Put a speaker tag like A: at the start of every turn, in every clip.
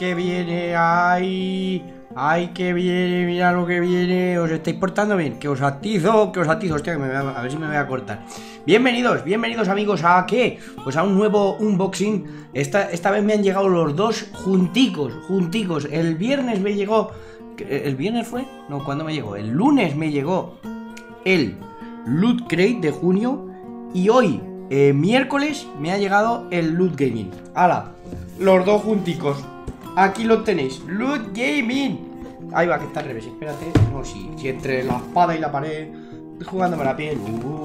A: que viene! ¡Ay! ¡Ay, que viene! ¡Mira lo que viene! ¿Os estáis portando bien? ¡Que os atizo! ¡Que os atizo! Hostia, a ver si me voy a cortar. Bienvenidos amigos, ¿a qué? Pues a un nuevo unboxing. Esta vez me han llegado los dos junticos. El viernes me llegó... ¿El viernes fue? No, ¿cuándo me llegó? El lunes me llegó el Loot Crate de junio. Y hoy, miércoles, me ha llegado el Loot Gaming. ¡Hala! Los dos junticos. Aquí lo tenéis, Loot Gaming. Ahí va, que está al revés, espérate. No, si entre la espada y la pared, jugándome la piel.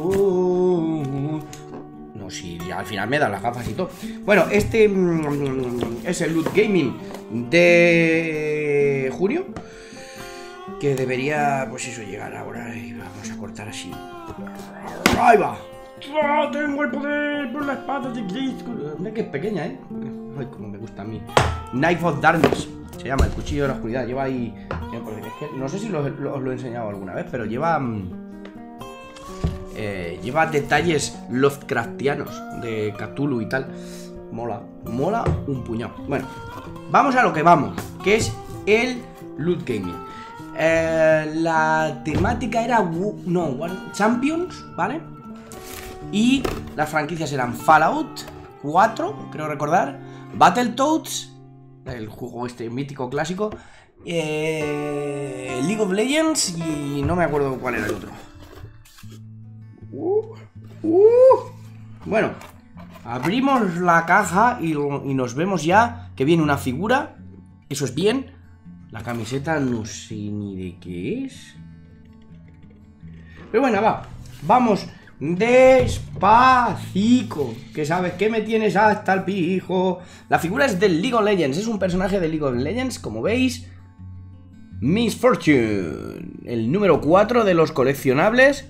A: No, si al final me dan las gafas y todo. Bueno, este es el Loot Gaming de junio, que debería, pues eso, llegar ahora. Y vamos a cortar así. Ahí va. ¡Oh, tengo el poder por la espada de Grayskull! Mira que es pequeña, ¿eh? Ay, como me gusta a mí. Knife of Darkness se llama, el cuchillo de la oscuridad. Lleva ahí... Es que no sé si os lo he enseñado alguna vez, pero lleva... lleva detalles Lovecraftianos de Cthulhu y tal. Mola un puñado. Bueno, vamos a lo que vamos, que es el Loot Gaming. La temática era... Champions, ¿vale? Y las franquicias eran Fallout 4, creo recordar, Battletoads, el juego este mítico clásico, League of Legends y no me acuerdo cuál era el otro. Bueno, abrimos la caja y nos vemos ya que viene una figura. Eso es bien. La camiseta no sé ni de qué es. Pero bueno, vamos despacito, que sabes que me tienes hasta el pijo. La figura es del League of Legends, es un personaje de League of Legends, como veis. Miss Fortune, el número 4 de los coleccionables.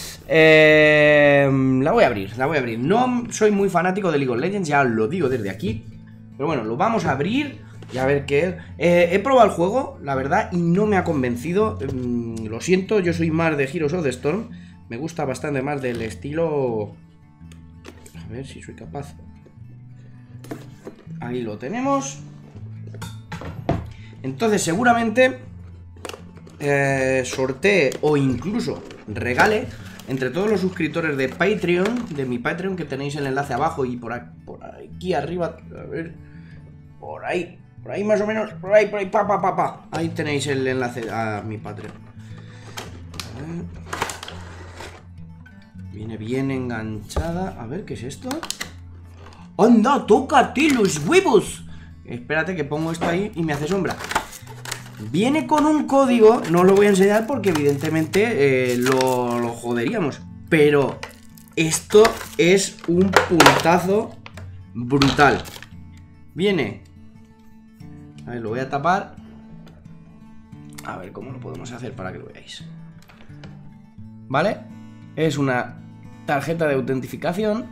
A: La voy a abrir. No soy muy fanático de League of Legends, ya lo digo desde aquí. Pero bueno, lo vamos a abrir y a ver qué es. He probado el juego, la verdad, y no me ha convencido. Lo siento, yo soy más de Heroes of the Storm. Me gusta bastante más del estilo... A ver si soy capaz. Ahí lo tenemos. Entonces seguramente sortee o incluso regale entre todos los suscriptores de Patreon, de mi Patreon, que tenéis el enlace abajo y por aquí arriba. A ver, por ahí más o menos, por ahí, ahí tenéis el enlace a mi Patreon. A ver. Viene bien enganchada. A ver, ¿qué es esto? ¡Anda, tócate los huevos! Espérate que pongo esto ahí y me hace sombra. Viene con un código. No os lo voy a enseñar porque evidentemente lo joderíamos. Pero esto es un puntazo brutal. Viene... A ver, lo voy a tapar. A ver cómo lo podemos hacer para que lo veáis. ¿Vale? Es una tarjeta de autentificación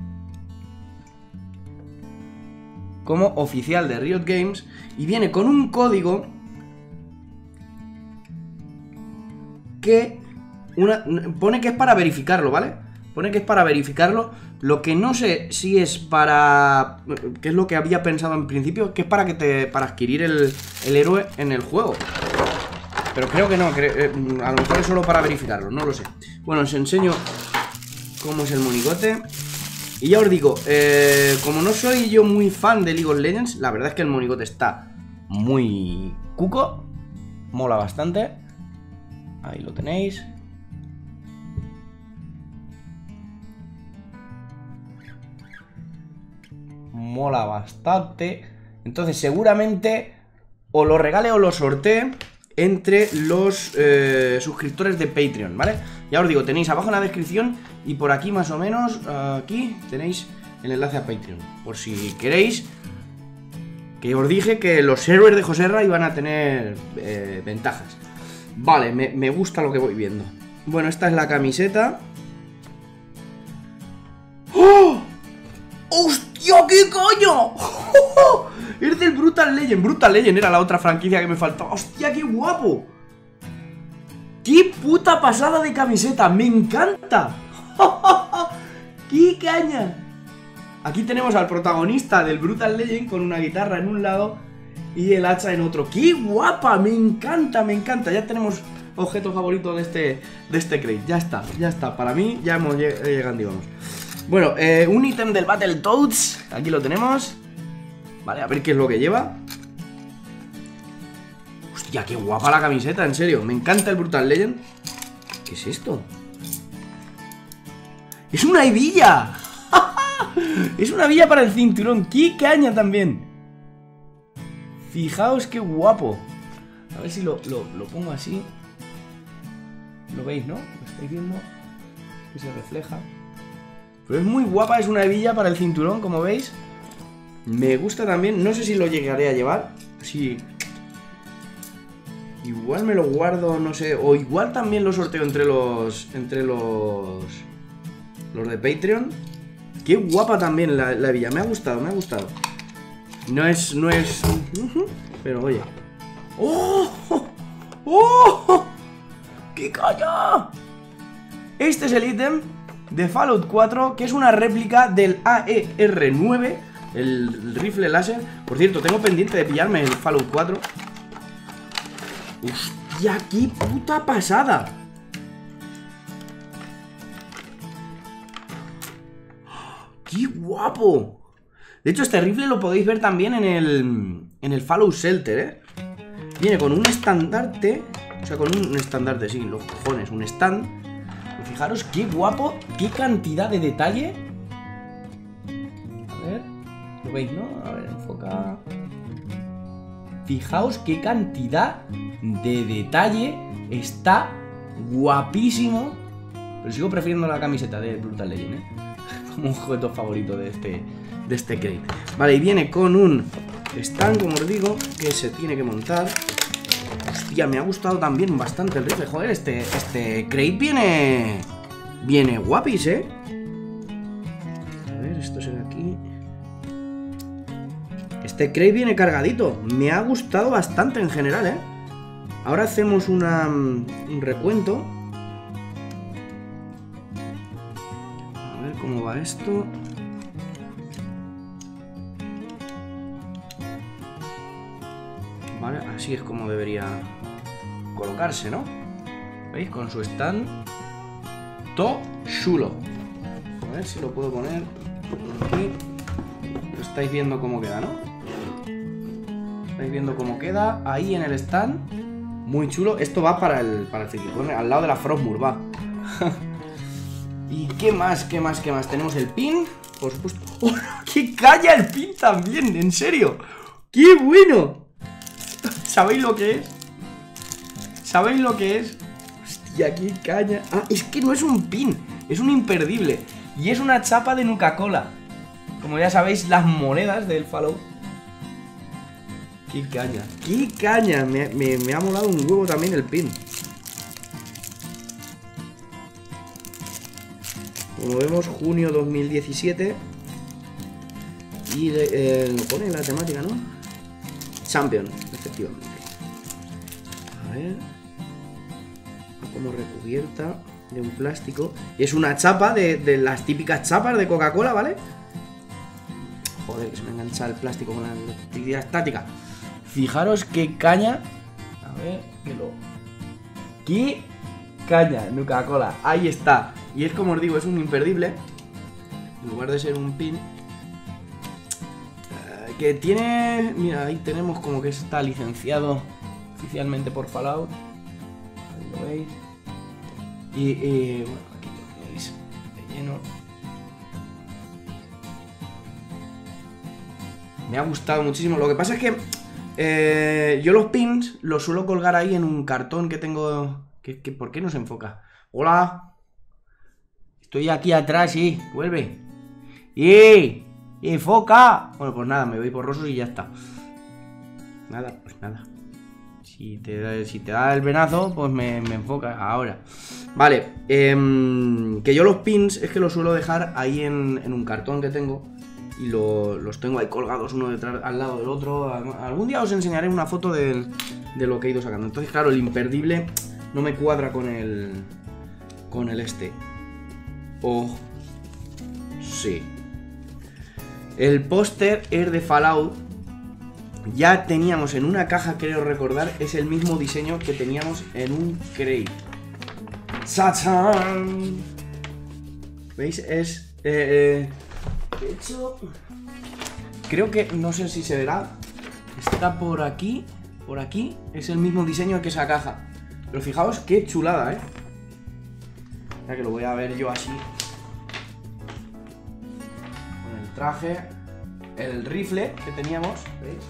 A: como oficial de Riot Games y viene con un código que pone que es para verificarlo, ¿vale? Pone que es para verificarlo. Lo que no sé si es para... ¿Qué es lo que había pensado en principio? Que es para adquirir el héroe en el juego. Pero creo que no, a lo mejor es solo para verificarlo, no lo sé. Bueno, os enseño cómo es el monigote. Y ya os digo, como no soy yo muy fan de League of Legends, la verdad es que el monigote está muy cuco. Mola bastante. Ahí lo tenéis. Mola bastante. Entonces seguramente o lo regale o lo sortee entre los suscriptores de Patreon, ¿vale? Ya os digo, tenéis abajo en la descripción y por aquí más o menos, aquí tenéis el enlace a Patreon. Por si queréis, que os dije que los servers de Joserra iban a tener ventajas. Vale, me gusta lo que voy viendo. Bueno, esta es la camiseta. ¡Oh! ¡Hostia, qué coño! Es del Brutal Legend. Brutal Legend era la otra franquicia que me faltaba. ¡Hostia, qué guapo! ¡Qué puta pasada de camiseta! ¡Me encanta! ¡Qué caña! Aquí tenemos al protagonista del Brutal Legend con una guitarra en un lado y el hacha en otro. ¡Qué guapa! Me encanta, me encanta. Ya tenemos objeto favorito de este crate. Ya está. Para mí ya hemos llegado, digamos. Bueno, un ítem del Battletoads. Aquí lo tenemos. Vale, a ver qué es lo que lleva. Hostia, qué guapa la camiseta, en serio. Me encanta el Brutal Legend. ¿Qué es esto? ¡Es una hebilla! Es una hebilla para el cinturón. ¡Qué caña también! Fijaos qué guapo. A ver si lo pongo así. ¿Lo veis, no? ¿Lo estáis viendo? Que se refleja. Pero es muy guapa, es una hebilla para el cinturón, como veis. Me gusta también. No sé si lo llegaré a llevar. Sí. Igual me lo guardo, no sé. O igual también lo sorteo entre los de Patreon. Qué guapa también la hebilla. Me ha gustado, me ha gustado. No es... Pero oye. ¡Oh! ¡Oh! ¡Qué caña! Este es el ítem de Fallout 4, que es una réplica del AER-9, el rifle láser. Por cierto, tengo pendiente de pillarme el Fallout 4. ¡Hostia, qué puta pasada! ¡Qué guapo! De hecho, este rifle lo podéis ver también en el Fallout Shelter, ¿eh? Viene con un estandarte. O sea, con un estandarte, sí, los cojones, un stand. Y fijaros qué guapo, qué cantidad de detalle. A ver, ¿lo veis, no? A ver, enfoca. Fijaos qué cantidad de detalle. Está guapísimo. Pero sigo prefiriendo la camiseta de Brutal Legend, ¿eh? Como un objeto favorito de este crate. Vale, y viene con un stand, como os digo, que se tiene que montar. Hostia, me ha gustado también bastante el rifle. Joder, este crate viene guapis, ¿eh? A ver, esto será aquí. Este crate viene cargadito. Me ha gustado bastante en general, ¿eh? Ahora hacemos un recuento. A ver cómo va esto. Vale, así es como debería colocarse, ¿no? ¿Veis? Con su stand. To chulo. A ver si lo puedo poner aquí. Lo estáis viendo cómo queda, ¿no? Estáis viendo cómo queda ahí en el stand. Muy chulo. Esto va para el Frikicón, al lado de la Frostmourne, va. ¿Y qué más? ¿Qué más? ¿Qué más? Tenemos el pin, por supuesto. ¡Oh, qué calla el pin también! ¡En serio! ¡Qué bueno! ¿Sabéis lo que es? ¿Sabéis lo que es? Hostia, qué caña. Ah, es que no es un pin, es un imperdible. Y es una chapa de Nuka-Cola. Como ya sabéis, las monedas del Fallout. Qué caña, qué caña. Me ha molado un huevo también el pin. Como vemos, junio 2017. Y lo pone en la temática, ¿no? Champion, efectivamente. A ver. Como recubierta de un plástico. Y es una chapa de las típicas chapas de Coca-Cola, ¿vale? Joder, que se me engancha el plástico con la electricidad estática. Fijaros qué caña. A ver, ¡qué caña! Coca-Cola, ahí está. Y es como os digo, es un imperdible. En lugar de ser un pin. Que tiene... Mira, ahí tenemos como que está licenciado oficialmente por Fallout. Ahí lo veis. Y bueno, aquí lo tenéis de lleno. Me ha gustado muchísimo. Lo que pasa es que yo los pins los suelo colgar ahí en un cartón que tengo... ¿Por qué no se enfoca? ¡Hola! Estoy aquí atrás, sí. Vuelve. ¡Y! ¡Enfoca! Bueno, pues nada, me voy borroso y ya está. Nada, pues nada. Si te da el venazo, pues me enfoca ahora. Vale, que yo los pins es que los suelo dejar ahí en un cartón que tengo. Y los tengo ahí colgados uno detrás, al lado del otro. Algún día os enseñaré una foto de lo que he ido sacando. Entonces, claro, el imperdible no me cuadra con el este. Oh, sí. El póster es de Fallout. ya teníamos en una caja, creo recordar, es el mismo diseño que teníamos en un crate. ¡Chachán! ¿Veis? Es... de hecho... Creo que... no sé si se verá. Está por aquí. Por aquí. Es el mismo diseño que esa caja. Pero fijaos qué chulada, ¿eh? Ya que lo voy a ver yo así. Con el traje. El rifle que teníamos, ¿veis?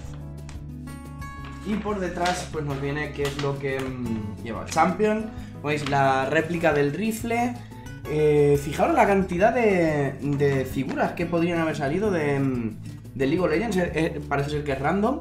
A: Y por detrás pues nos viene qué es lo que lleva el Champion. ¿Veis? La réplica del rifle. Fijaros la cantidad de figuras que podrían haber salido de League of Legends. Parece ser que es random.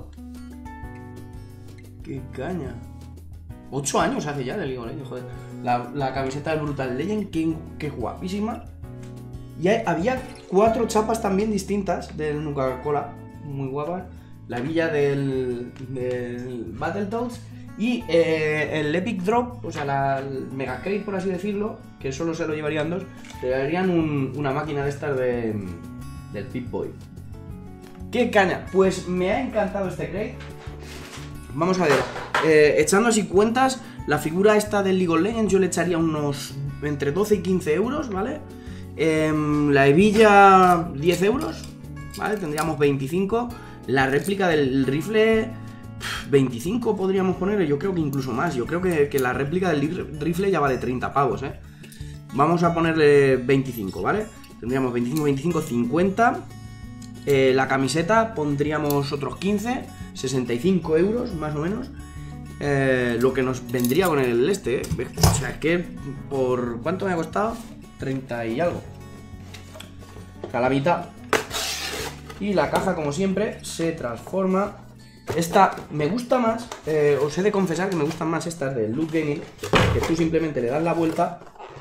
A: ¡Qué caña! 8 años hace ya de League of Legends, joder. La camiseta del Brutal Legend, qué guapísima. Y había 4 chapas también distintas del Nuka-Cola, muy guapas. La villa del Battletoads y el Epic Drop, o sea, el Mega Crate, por así decirlo, que solo se lo llevarían 2, te darían una máquina de estas del Pip-Boy. ¡Qué caña! Pues me ha encantado este crate. Vamos a ver, echando así cuentas, la figura esta del League of Legends yo le echaría unos entre 12 y 15 euros, ¿vale? La hebilla 10 euros, ¿vale? Tendríamos 25. La réplica del rifle 25 podríamos ponerle, yo creo que incluso más. Yo creo que la réplica del rifle ya vale 30 pavos, ¿eh? Vamos a ponerle 25, ¿vale? Tendríamos 25, 25, 50. La camiseta pondríamos otros 15, 65 euros más o menos. Lo que nos vendría con el este, ¿eh? O sea, es que por... ¿cuánto me ha costado? 30 y algo. O sea, la mitad. Y la caja, como siempre, se transforma. Esta me gusta más. Os he de confesar que me gustan más estas del Loot Gaming, que tú simplemente le das la vuelta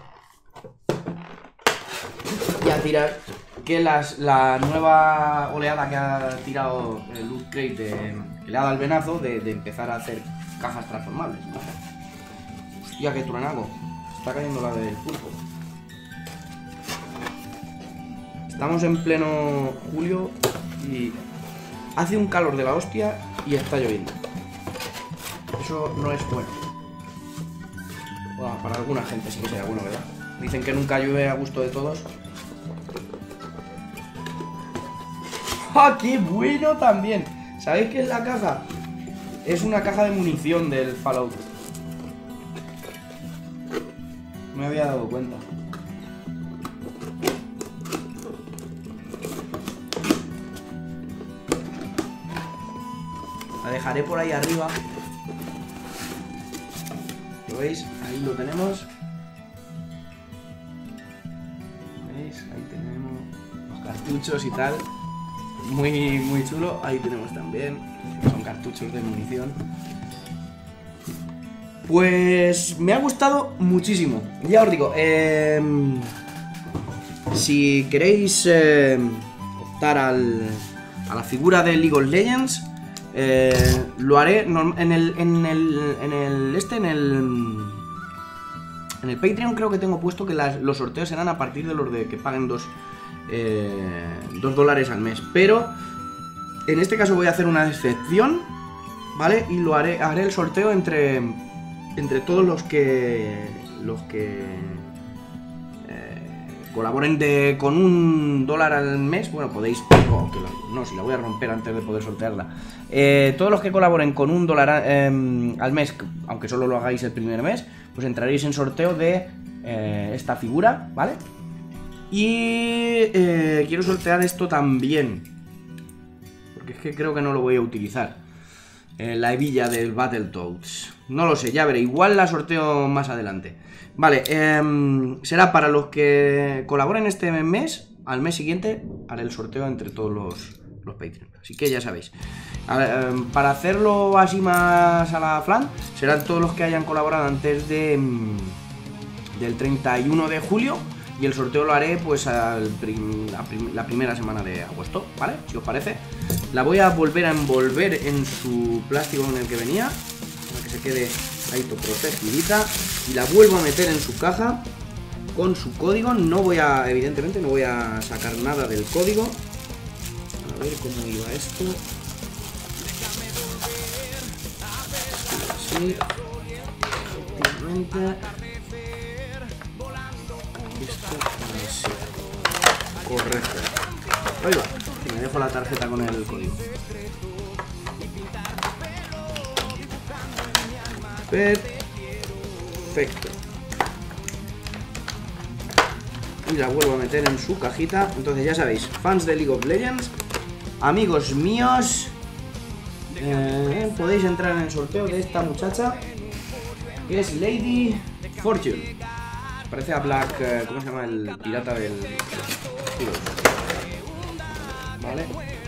A: y a tirar, que la nueva oleada que ha tirado el Loot Crate, que le ha dado el venazo de empezar a hacer cajas transformables. Hostia, qué truenaco. Está cayendo la del pulpo. Estamos en pleno julio y hace un calor de la hostia y está lloviendo. Eso no es bueno. Bueno, para alguna gente sí que sería bueno, ¿verdad? Dicen que nunca llueve a gusto de todos. ¡Ah, qué bueno también! ¿Sabéis qué es la caja? Es una caja de munición del Fallout. Me había dado cuenta. La dejaré por ahí arriba. ¿Lo veis? Ahí lo tenemos. ¿Veis? Ahí tenemos los cartuchos y tal. Muy, muy chulo. Ahí tenemos también. Son cartuchos de munición. Pues me ha gustado muchísimo. Ya os digo, si queréis optar a la figura de League of Legends, lo haré en el Patreon. Creo que tengo puesto que los sorteos serán a partir de los de que paguen $2 al mes. Pero en este caso voy a hacer una excepción, ¿vale? Y haré el sorteo entre todos los que colaboren con $1 al mes. Bueno, podéis... no, si la voy a romper antes de poder sortearla. Todos los que colaboren con $1 al mes, aunque solo lo hagáis el primer mes, pues entraréis en sorteo de esta figura, ¿vale? Y quiero sortear esto también, porque es que creo que no lo voy a utilizar. La hebilla del Battletoads. No lo sé, ya veré. Igual la sorteo más adelante. Vale, será para los que colaboren este mes. Al mes siguiente haré el sorteo entre todos los Patreon. Así que ya sabéis. Para hacerlo así más a la flan, serán todos los que hayan colaborado antes del 31 de julio. Y el sorteo lo haré pues la primera semana de agosto, ¿vale? Si os parece. La voy a volver a envolver en su plástico en el que venía, para que se quede ahí todo protegidita. Y la vuelvo a meter en su caja con su código. Evidentemente no voy a sacar nada del código. A ver cómo iba esto. así. Efectivamente. Esto así. Correcto. Ahí va. Y me dejo la tarjeta con el código. Perfecto. Y la vuelvo a meter en su cajita. Entonces ya sabéis, fans de League of Legends, amigos míos, podéis entrar en el sorteo de esta muchacha, que es Lady Fortune. Parece a Black, ¿cómo se llama? El pirata del... Vale.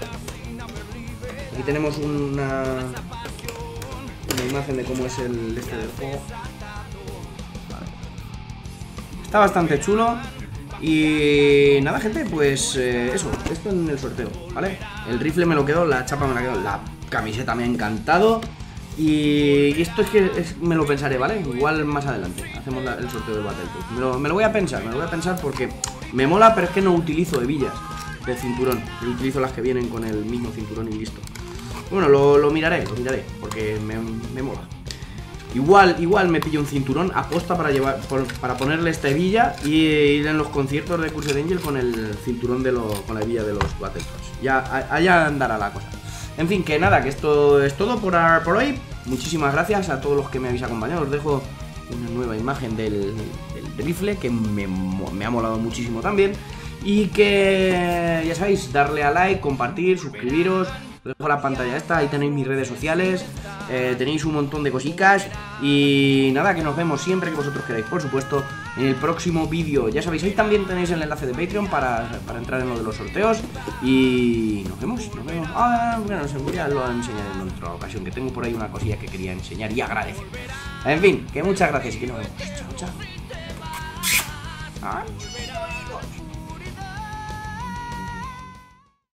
A: Aquí tenemos una imagen de cómo es el este del juego. Vale. Está bastante chulo. Y nada, gente, pues eso, esto en el sorteo, ¿vale? El rifle me lo quedo, la chapa me la quedo, la camiseta me ha encantado. Y esto es que me lo pensaré, ¿vale? Igual más adelante hacemos el sorteo del Battlefield. Me lo voy a pensar, porque me mola, pero es que no utilizo hebillas de cinturón. Yo utilizo las que vienen con el mismo cinturón y listo. Bueno, lo miraré, porque me mola. Igual me pillo un cinturón aposta para ponerle esta hebilla y ir en los conciertos de Cursed Angel con el cinturón con la hebilla de los Battletoads. Ya allá andará la cosa. En fin, que nada, que esto es todo por hoy. Muchísimas gracias a todos los que me habéis acompañado. Os dejo una nueva imagen del rifle que me ha molado muchísimo también. Y que ya sabéis, darle a like, compartir, suscribiros. Os dejo la pantalla esta, ahí tenéis mis redes sociales, tenéis un montón de cositas. Y nada, que nos vemos siempre que vosotros queráis, por supuesto, en el próximo vídeo. Ya sabéis, ahí también tenéis el enlace de Patreon para entrar en lo de los sorteos. Y nos vemos. Bueno, ya lo enseñaré en otra ocasión, que tengo por ahí una cosilla que quería enseñar y agradecer. En fin, que muchas gracias y que nos vemos. Chao, chao.